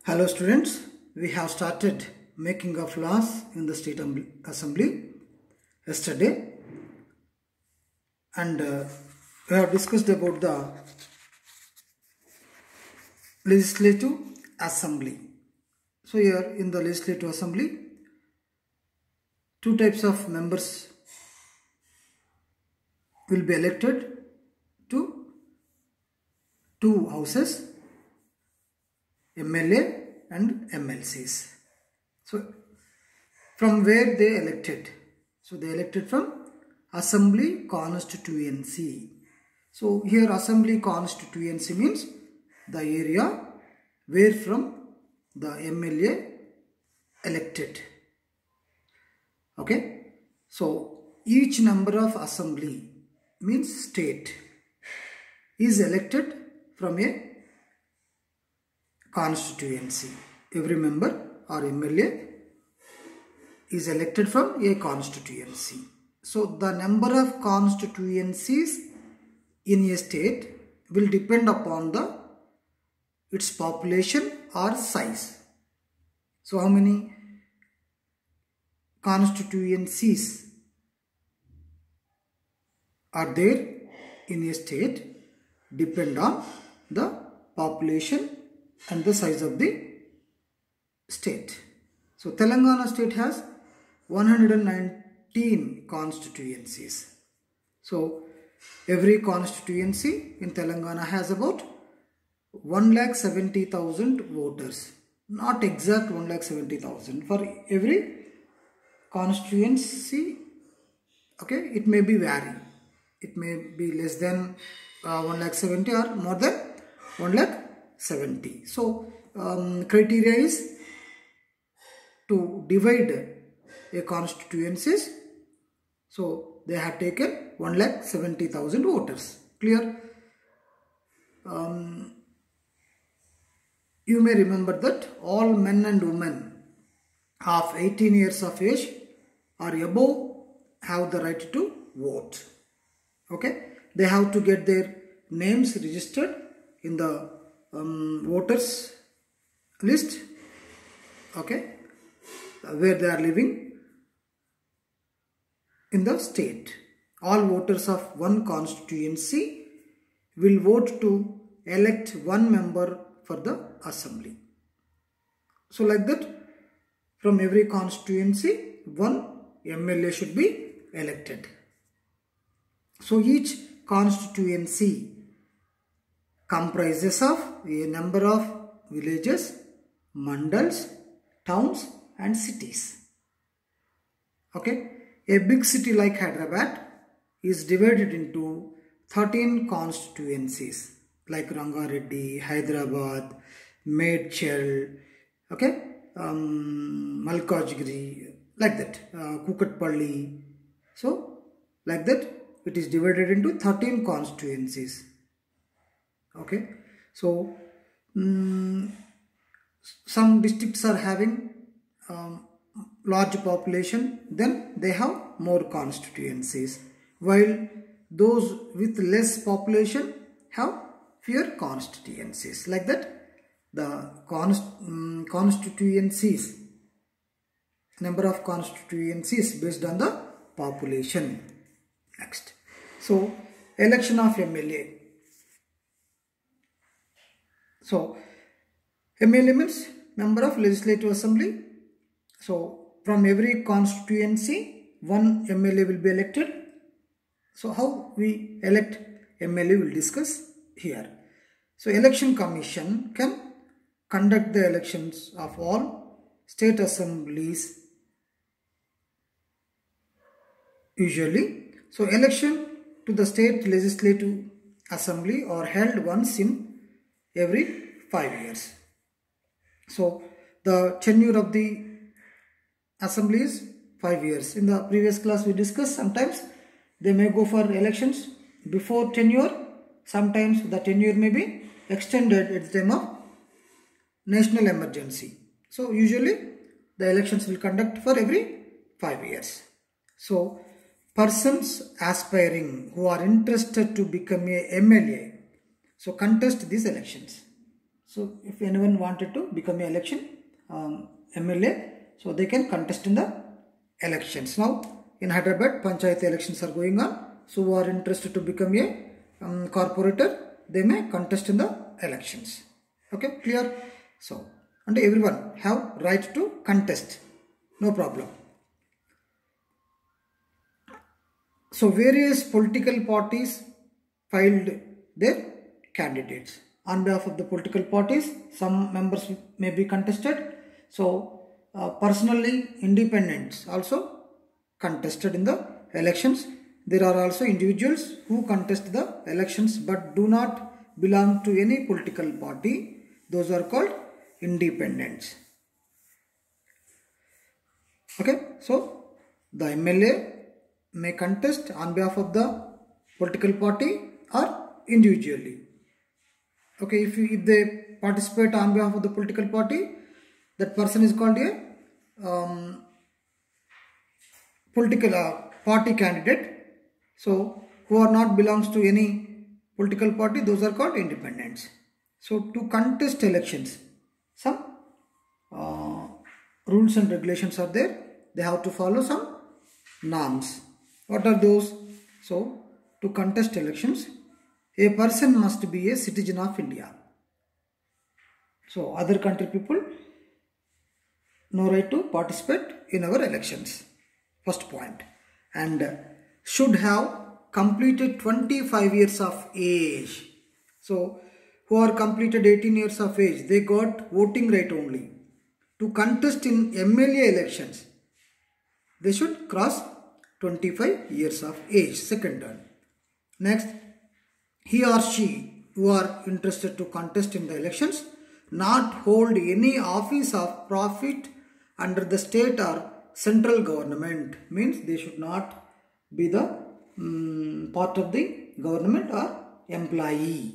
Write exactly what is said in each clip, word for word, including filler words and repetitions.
Hello students, we have started making of laws in the state assembly yesterday, and uh, we have discussed about the legislative assembly. So here in the legislative assembly, two types of members will be elected to two houses, M L A and M L Cs. So from where they elected? So they elected from assembly constituency. So here assembly constituency means the area where from the M L A elected. Okay. So each member of assembly means state is elected from a constituency. Every member or M L A is elected from a constituency. So the number of constituencies in a state will depend upon the its population or size. So how many constituencies are there in a state depend on the population and the size of the state. So Telangana state has one hundred nineteen constituencies. So every constituency in Telangana has about one lakh seventy thousand voters. Not exact one lakh seventy thousand. For every constituency, okay, it may be vary. It may be less than uh, one lakh seventy or more than one lakh seventy. So um, criteria is to divide a constituencies. So they have taken one lakh seventy thousand voters. Clear? Um, you may remember that all men and women of eighteen years of age or above have the right to vote. Okay? They have to get their names registered in the um, voters list. Okay? Where they are living in the state. All voters of one constituency will vote to elect one member for the assembly. So like that, from every constituency, one M L A should be elected. So each constituency comprises of a number of villages, mandals, towns and cities. Okay, a big city like Hyderabad is divided into thirteen constituencies like Rangareddy, Hyderabad, Medchal, okay, um, Malkajgiri, like that, uh, Kukatpalli. So like that, it is divided into thirteen constituencies. Okay, so um, some districts are having um, large population, then they have more constituencies, while those with less population have fewer constituencies. Like that, the const um, constituencies, number of constituencies based on the population. Next, so election of M L A. So M L A means member of legislative assembly. So from every constituency, one M L A will be elected. So how we elect M L A will discuss here. So election commission can conduct the elections of all state assemblies usually. So election to the state legislative assembly are held once in every five years. So the tenure of the assembly is five years. In the previous class we discussed sometimes they may go for elections before tenure. Sometimes the tenure may be extended at the time of national emergency. So usually the elections will conduct for every five years. So persons aspiring who are interested to become a M L A, so contest these elections. So if anyone wanted to become an election um, M L A, so they can contest in the elections. Now in Hyderabad, Panchayat elections are going on. So who are interested to become a um, corporator, they may contest in the elections. Okay, clear? So, and everyone have right to contest, no problem. So various political parties filed their candidates. On behalf of the political parties, some members may be contested. So uh, personally, independents also contested in the elections. There are also individuals who contest the elections but do not belong to any political party. Those are called independents. Okay, so the M L A may contest on behalf of the political party or individually. Okay, if, you, if they participate on behalf of the political party, that person is called a um, political uh, party candidate. So who are not belongs to any political party, those are called independents. So to contest elections, some uh, rules and regulations are there. They have to follow some norms. What are those? So to contest elections, a person must be a citizen of India. So other country people no right to participate in our elections. First point. And should have completed twenty-five years of age. So who are completed eighteen years of age, they got voting right only. To contest in M L A elections, they should cross twenty-five years of age, second term. Next, he or she who are interested to contest in the elections not hold any office of profit under the state or central government, means they should not be the um, part of the government or employee.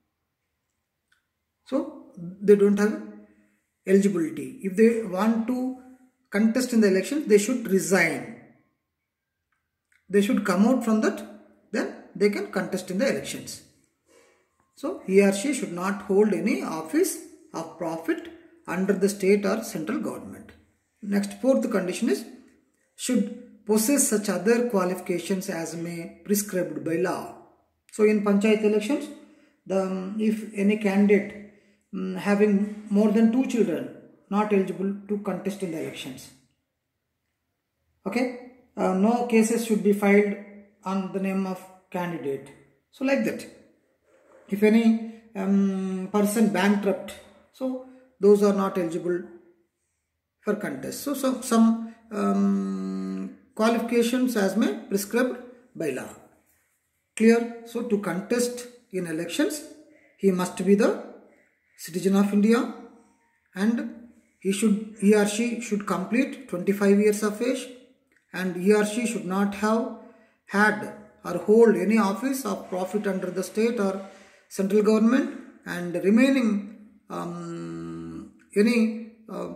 So they don't have eligibility. If they want to contest in the elections, they should resign. They should come out from that, then they can contest in the elections. So he or she should not hold any office of profit under the state or central government. Next, fourth condition is should possess such other qualifications as may prescribed by law. So in Panchayat elections, the um, if any candidate um, having more than two children not eligible to contest in the elections. Okay, uh, no cases should be filed on the name of candidate. So like that. If any um, person bankrupt, so those are not eligible for contest. So, so some um, qualifications as may prescribed by law. Clear? So to contest in elections, he must be the citizen of India and he should he or she should complete twenty-five years of age and he or she should not have had or hold any office of profit under the state or central government, and remaining um, any uh,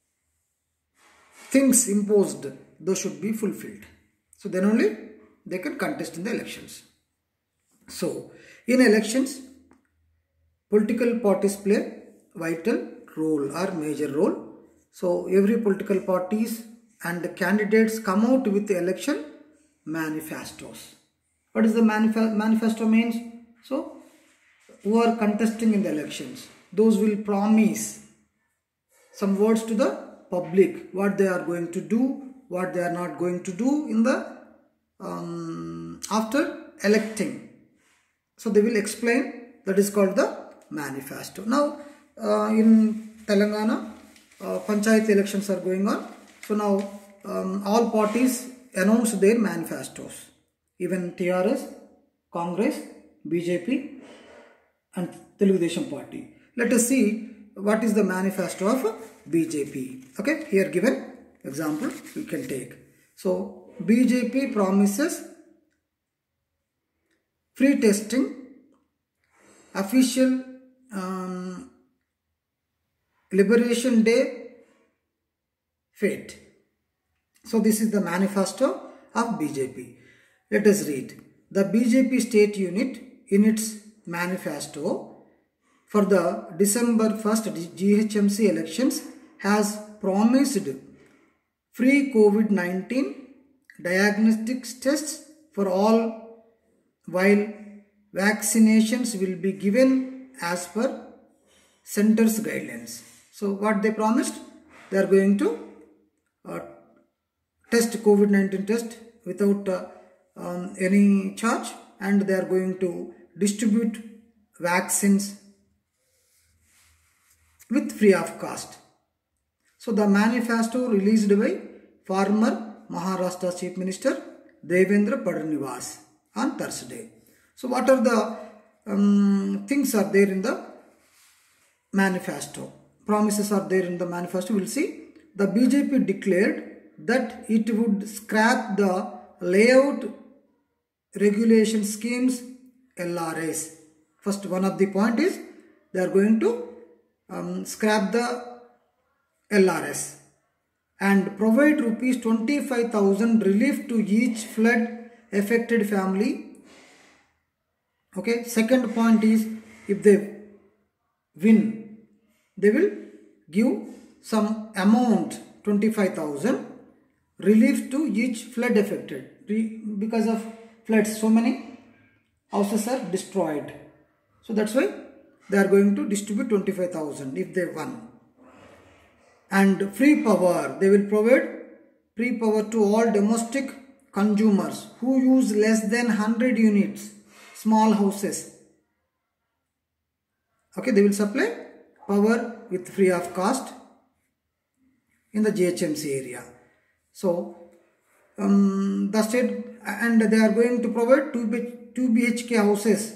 things imposed, those should be fulfilled. So then only they can contest in the elections. So in elections, political parties play vital role or major role. So every political parties and candidates come out with the election manifestos. What is the manif manifesto means? So who are contesting in the elections, those will promise some words to the public, what they are going to do, what they are not going to do in the um, after electing. So they will explain, that is called the manifesto. Now uh, in Telangana, uh, Panchayat elections are going on. So now um, all parties announce their manifestos. Even T R S, Congress, B J P and Telugu Desam Party. Let us see what is the manifesto of B J P. Okay, here given example we can take. So B J P promises free testing, official um, Liberation Day fate. So this is the manifesto of B J P. Let us read. The B J P state unit in its manifesto for the December first G H M C elections has promised free COVID nineteen diagnostics tests for all, while vaccinations will be given as per center's guidelines. So what they promised, they are going to uh, test COVID nineteen test without uh, um, any charge, and they are going to distribute vaccines with free of cost. So the manifesto released by former Maharashtra Chief Minister Devendra Fadnavis on Thursday. So what are the um, things are there in the manifesto? Promises are there in the manifesto. We'll see. The B J P declared that it would scrap the layout regulation schemes L R As. First, one of the point is they are going to um, scrap the L R S and provide rupees twenty-five thousand relief to each flood affected family. Okay. Second point is, if they win, they will give some amount, twenty-five thousand relief to each flood affected. Because of floods, so many houses are destroyed. So that's why they are going to distribute twenty-five thousand if they won. And free power, they will provide free power to all domestic consumers who use less than one hundred units, small houses. Okay, they will supply power with free of cost in the G H M C area. So um, the state, and they are going to provide two B H K houses,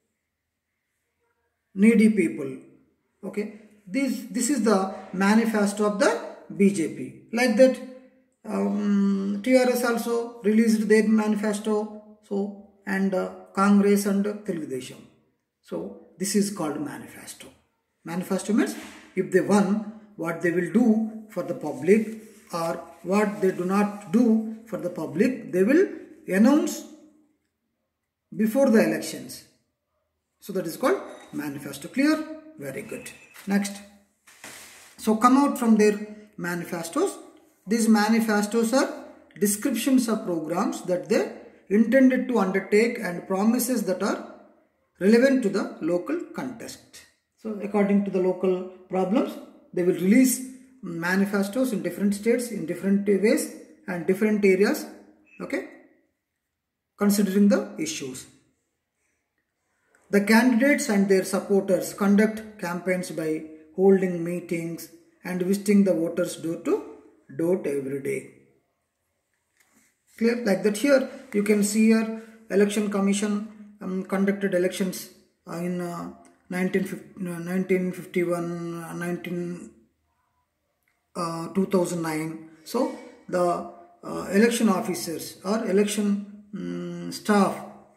needy people. Okay, this this is the manifesto of the B J P. Like that, um, T R S also released their manifesto. So and uh, Congress and uh, Telugu Desam. So this is called manifesto. Manifesto means if they won, what they will do for the public, or what they do not do for the public, they will announce before the elections. So that is called manifesto. Clear? Very good. Next. So come out from their manifestos. These manifestos are descriptions of programs that they intended to undertake and promises that are relevant to the local context. So according to the local problems, they will release manifestos in different states, in different ways and different areas, okay, considering the issues. The candidates and their supporters conduct campaigns by holding meetings and visiting the voters door to door every day. Clear? Like that here you can see here election commission um, conducted elections uh, in uh, nineteen fifty-one, uh, nineteen, uh, two thousand nine. So the uh, election officers or election um, staff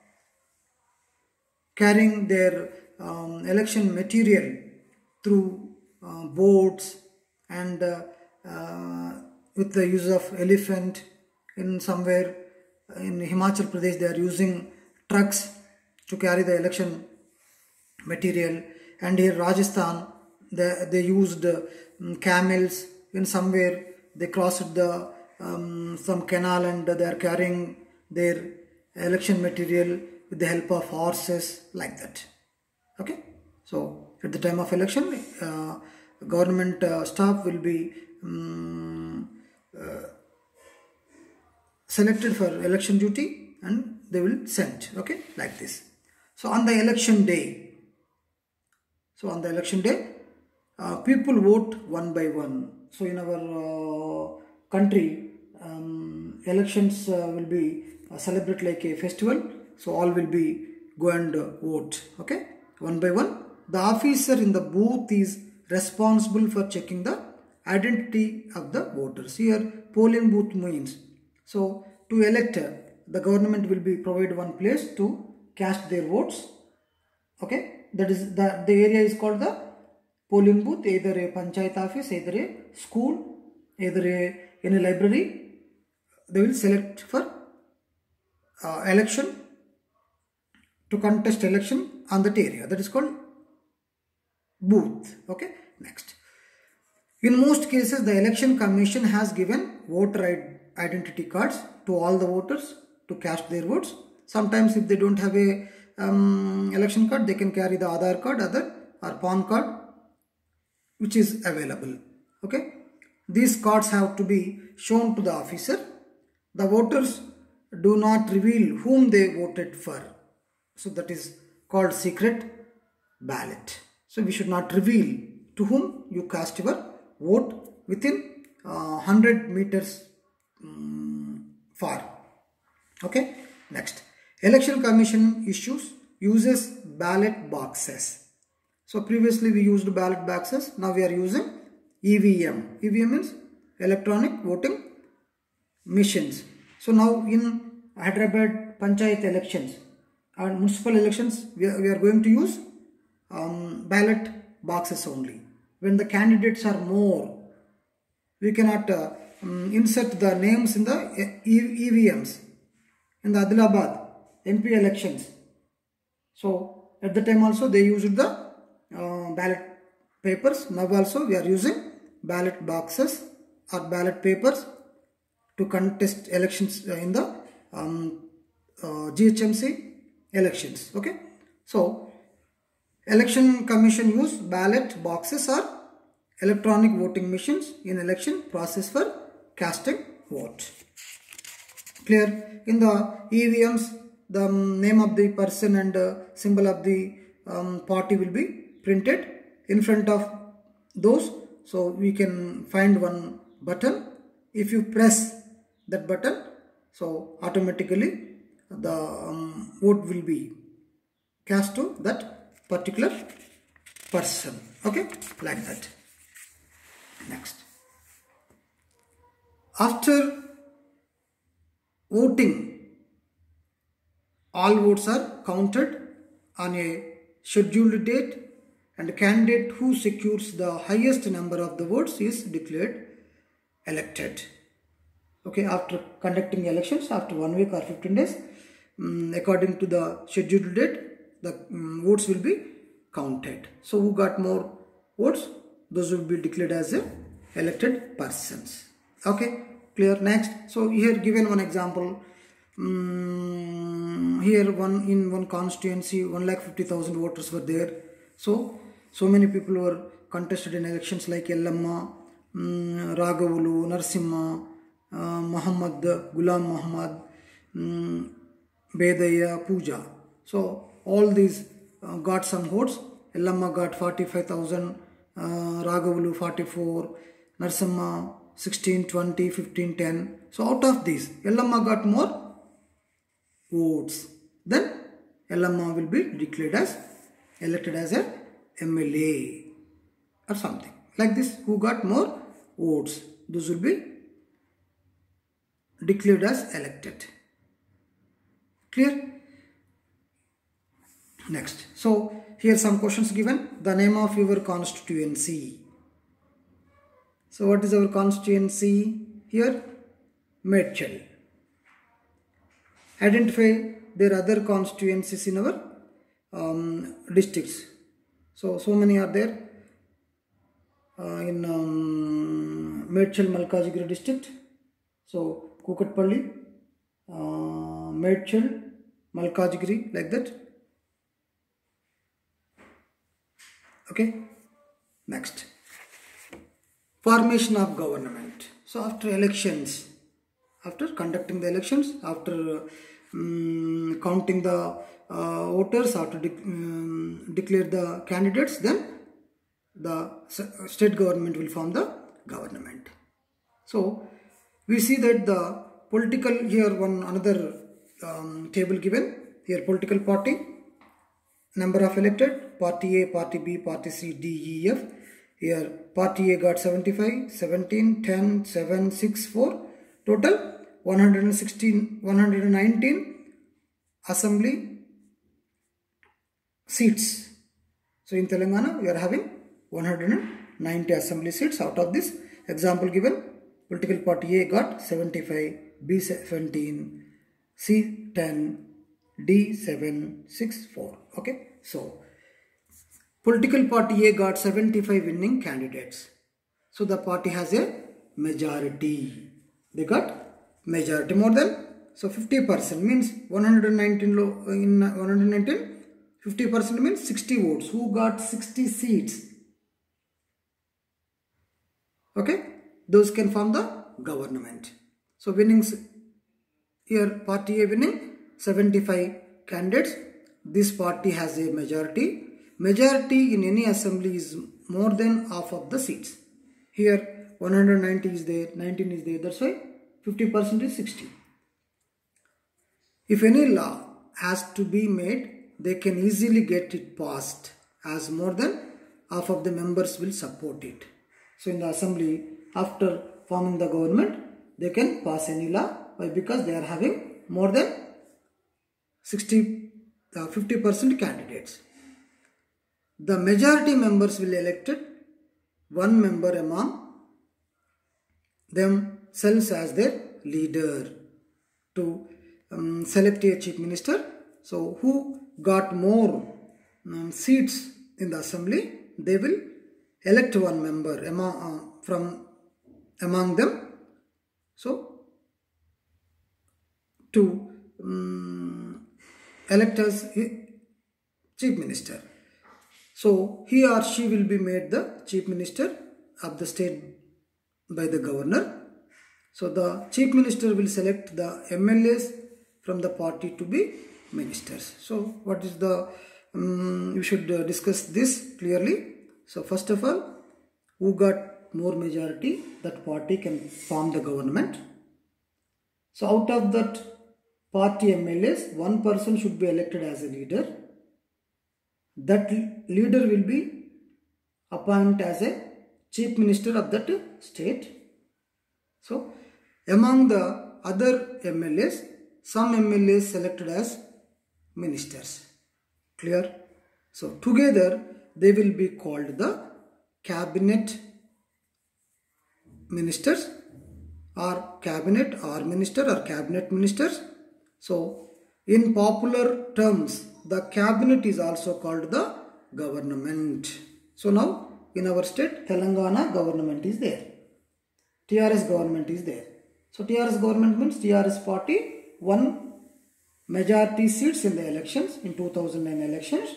carrying their um, election material through uh, boats and uh, uh, with the use of elephant. In somewhere in Himachal Pradesh, they are using trucks to carry the election material, and here Rajasthan they, they used um, camels. In somewhere they crossed the um, some canal and they are carrying their election material with the help of horses, like that. Okay, so at the time of election, uh, government uh, staff will be um, uh, selected for election duty and they will send, okay, like this. So on the election day, so on the election day, uh, people vote one by one. So in our uh, country, um, elections uh, will be uh, celebrated like a festival. So all will be go and uh, vote, okay, one by one. The officer in the booth is responsible for checking the identity of the voters. Here polling booth means, so to elect, uh, the government will be provide one place to cast their votes. Okay, that is the, the area is called the polling booth, either a panchayat office, either a school, either a in a library. They will select for uh, election, to contest election on that area. That is called booth. Okay, next. In most cases, the election commission has given voter identity cards to all the voters to cast their votes. Sometimes if they don't have a um, election card, they can carry the Aadhaar card, other or P A N card, which is available. Okay, these cards have to be shown to the officer. The voters do not reveal whom they voted for. So that is called secret ballot. So we should not reveal to whom you cast your vote within uh, one hundred meters um, far. Okay, next. Election Commission issues uses ballot boxes. So previously we used ballot boxes. Now we are using E V M. E V M means electronic voting machines. So now in Hyderabad Panchayat elections and municipal elections, we are, we are going to use um, ballot boxes only. When the candidates are more, we cannot uh, um, insert the names in the E V Ms. In the Adilabad M P elections, so at the time also they used the uh, ballot papers. Now also we are using ballot boxes or ballot papers to contest elections in the um, uh, G H M C elections. Okay, so Election Commission use ballot boxes or electronic voting machines in election process for casting vote. Clear? In the E V Ms, the name of the person and uh, symbol of the um, party will be printed in front of those. So we can find one button. If you press that button, so automatically the um, vote will be cast to that particular person. Okay, like that. Next. After voting, all votes are counted on a scheduled date, and the candidate who secures the highest number of the votes is declared elected. Okay, after conducting elections, after one week or fifteen days, um, according to the scheduled date, the um, votes will be counted. So who got more votes, those will be declared as a elected persons. Okay, clear? Next. So here given one example. Um, here one in one constituency one lakh fifty thousand voters were there. So so many people were contested in elections like Yellamma, um, Raghavulu, Narsimha, uh, Muhammad, Ghulam Muhammad, um, Bedaya, Pooja. So all these uh, got some votes. Yellamma got forty-five thousand, uh, Raghavulu forty-four, Narsimha sixteen, twenty, fifteen, ten. So out of these, Yellamma got more votes. Then Yellamma will be declared as elected as a M L A or something like this. Who got more votes, those will be declared as elected. Clear? Next. So here some questions given. The name of your constituency. So what is our constituency? Here Medchal. Identify their other constituencies in our um, districts. So, so many are there uh, in um, Medchal Malkajgiri district. So, Kukatpalli, uh, Medchal, Malkajgiri, like that. Okay. Next. Formation of government. So, after elections, after conducting the elections, after um, counting the uh, voters, after de um, declare the candidates, then the state government will form the government. So we see that the political, here one another um, table given, here political party, number of elected, party A, party B, party C, D, E, F. Here party A got seventy-five, seventeen, ten, seven, six, four, total one hundred sixteen, one hundred nineteen assembly seats. So in Telangana we are having one hundred ninety assembly seats. Out of this, example given, political party A got seventy-five, B seventeen, C ten, D seven, six, four. Okay, so political party A got seventy-five winning candidates. So the party has a majority. They got majority more than, so fifty percent means one hundred nineteen in one hundred nineteen, fifty percent means sixty votes. Who got sixty seats? Okay, those can form the government. So winnings here, party A winning seventy-five candidates. This party has a majority. Majority in any assembly is more than half of the seats. Here one hundred ninety is there, nineteen is there. That's why fifty percent is sixty. If any law has to be made, they can easily get it passed as more than half of the members will support it. So in the assembly, after forming the government, they can pass any law. Why? Because they are having more than sixty, uh, fifty percent candidates. The majority members will elected one member among themselves as their leader to um, select a chief minister. So who got more um, seats in the assembly, they will elect one member among, uh, from among them. So to um, elect as chief minister. So he or she will be made the chief minister of the state by the governor. So the chief minister will select the M L As from the party to be ministers. So what is the, um, you should uh, discuss this clearly. So first of all, who got more majority, that party can form the government. So out of that party M L As, one person should be elected as a leader. That leader will be appointed as a chief minister of that state. So among the other M L As, some M L As selected as ministers. Clear? So together they will be called the cabinet ministers or cabinet or minister or cabinet ministers. So in popular terms, the cabinet is also called the government. So now in our state, Telangana government is there. T R S government is there. So T R S government means T R S party won majority seats in the elections in two thousand nine elections.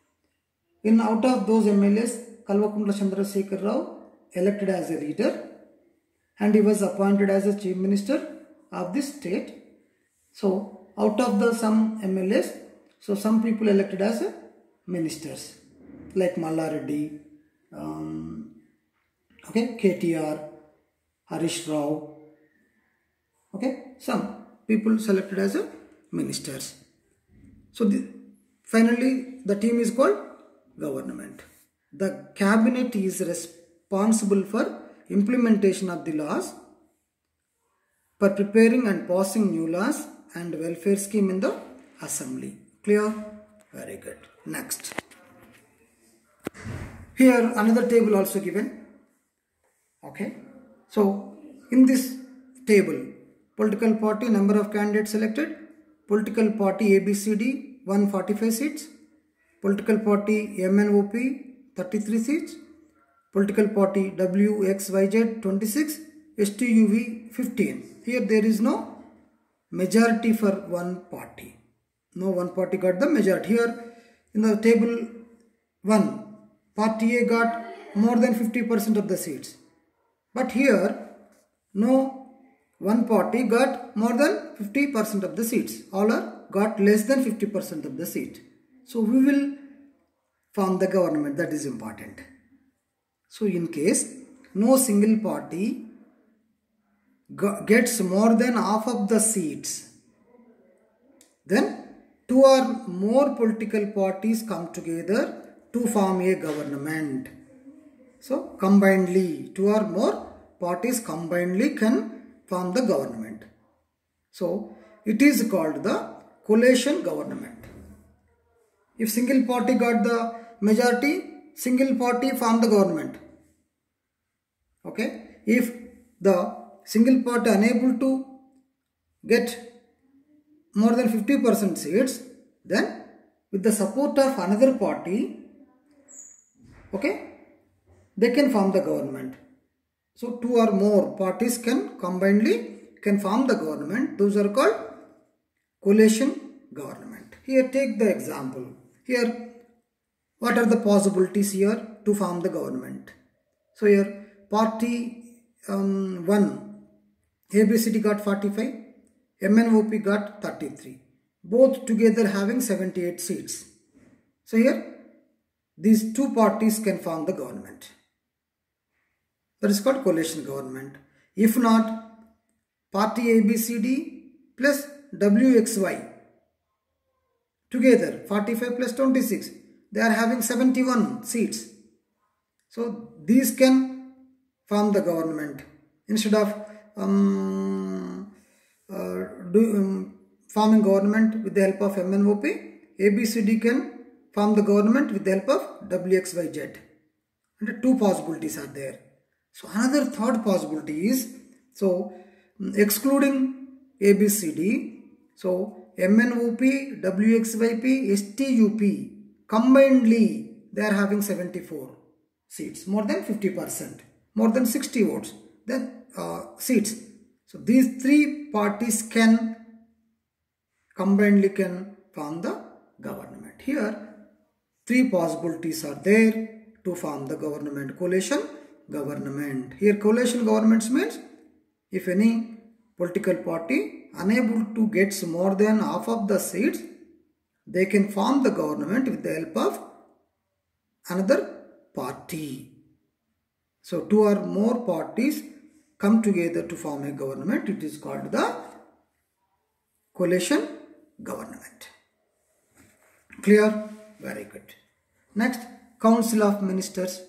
In out of those M L As, Kalvakuntla Chandrasekhar Rao elected as a leader and he was appointed as a chief minister of this state. So out of the some M L As, so some people elected as a ministers like Malla Reddy, um, okay, K T R, Harish Rao, okay, some people selected as a ministers. So the, finally the team is called government. The cabinet is responsible for implementation of the laws, for preparing and passing new laws and welfare scheme in the assembly. Clear? Very good. Next. Here another table also given. Okay. So in this table, political party number of candidates selected, political party A B C D one hundred forty-five seats, political party M N O P thirty-three seats, political party W X Y Z twenty-six, S T U V fifteen. Here there is no majority for one party. No one party got the majority. Here in the table one, party A got more than fifty percent of the seats. But here no one party got more than fifty percent of the seats. All are got less than fifty percent of the seat. So we will form the government. That is important. So in case no single party gets more than half of the seats, then two or more political parties come together to form a government. So combinedly, two or more parties combinedly can form the government. So it is called the coalition government. If single party got the majority, single party form the government. Okay. If the single party unable to get more than fifty percent seats, then with the support of another party, okay, they can form the government. So two or more parties can combinedly can form the government. Those are called coalition government. Here take the example. Here what are the possibilities here to form the government? So here party um, one A B C D got forty-five, M N O P got thirty-three, both together having seventy-eight seats. So here these two parties can form the government. That is called coalition government. If not, party A B C D plus W X Y together forty-five plus twenty-six, they are having seventy-one seats. So these can form the government. Instead of um, uh, do, um, forming government with the help of M N O P, A B C D can form the government with the help of W X Y Z. And two possibilities are there. So another third possibility is, so excluding A B C D, so M N O P, W X Y P, S T U P combinedly they are having seventy-four seats, more than fifty percent, more than sixty votes, then uh, seats. So these three parties can combinedly can form the government. Here three possibilities are there to form the government, coalition government. Here coalition governments means if any political party unable to get more than half of the seats, they can form the government with the help of another party. So two or more parties come together to form a government. It is called the coalition government. Clear? Very good. Next, Council of Ministers.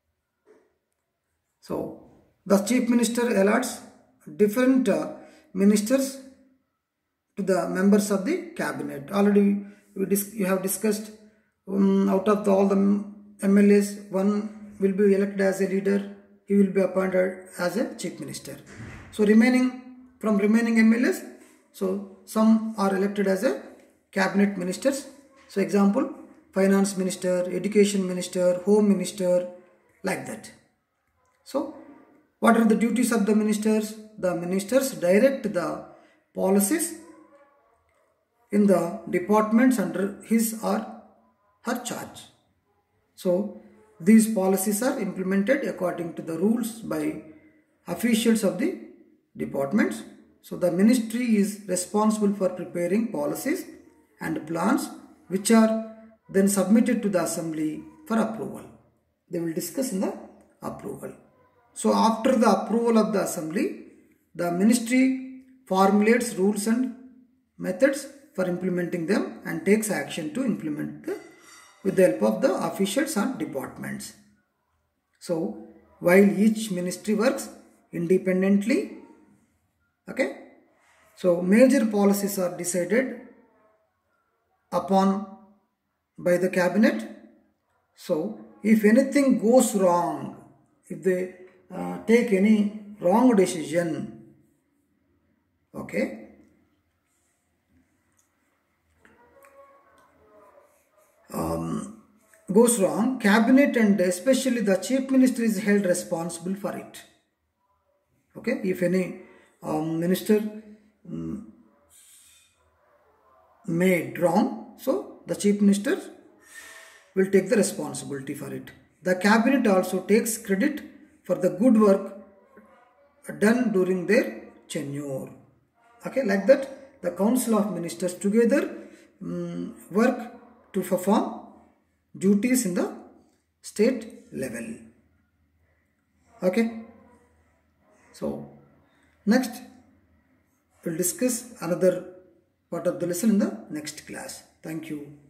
So the Chief Minister allots different uh, ministers to the members of the cabinet. Already we dis you have discussed um, out of the, all the M L As, one will be elected as a leader. He will be appointed as a Chief Minister. So remaining from remaining M L As, so some are elected as a cabinet ministers. So example, Finance Minister, Education Minister, Home Minister, like that. So what are the duties of the ministers? The ministers direct the policies in the departments under his or her charge. So these policies are implemented according to the rules by officials of the departments. So the ministry is responsible for preparing policies and plans which are then submitted to the assembly for approval. They will discuss in the approval. So after the approval of the assembly, the ministry formulates rules and methods for implementing them and takes action to implement them with the help of the officials and departments. So while each ministry works independently, okay, so major policies are decided upon by the cabinet. So if anything goes wrong, if they uh, take any wrong decision, okay, um, goes wrong, cabinet and especially the chief minister is held responsible for it. Okay, if any um, minister um, made wrong, so the chief minister will take the responsibility for it. The cabinet also takes credit for the good work done during their tenure. Okay, like that the Council of Ministers together um, work to perform duties in the state level. Okay, so next we'll discuss another part of the lesson in the next class. Thank you.